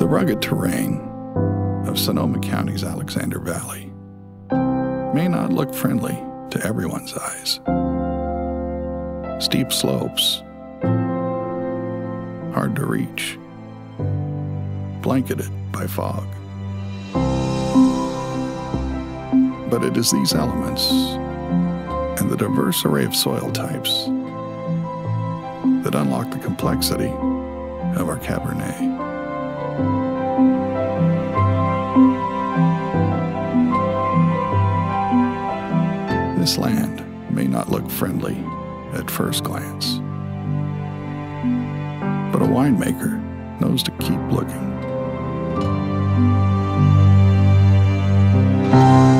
rugged terrain of Sonoma County's Alexander Valley may not look friendly to everyone's eyes. Steep slopes, hard to reach, blanketed by fog. But it is these elements and the diverse array of soil types that unlock the complexity of our Cabernet. This land may not look friendly at first glance, but a winemaker knows to keep looking.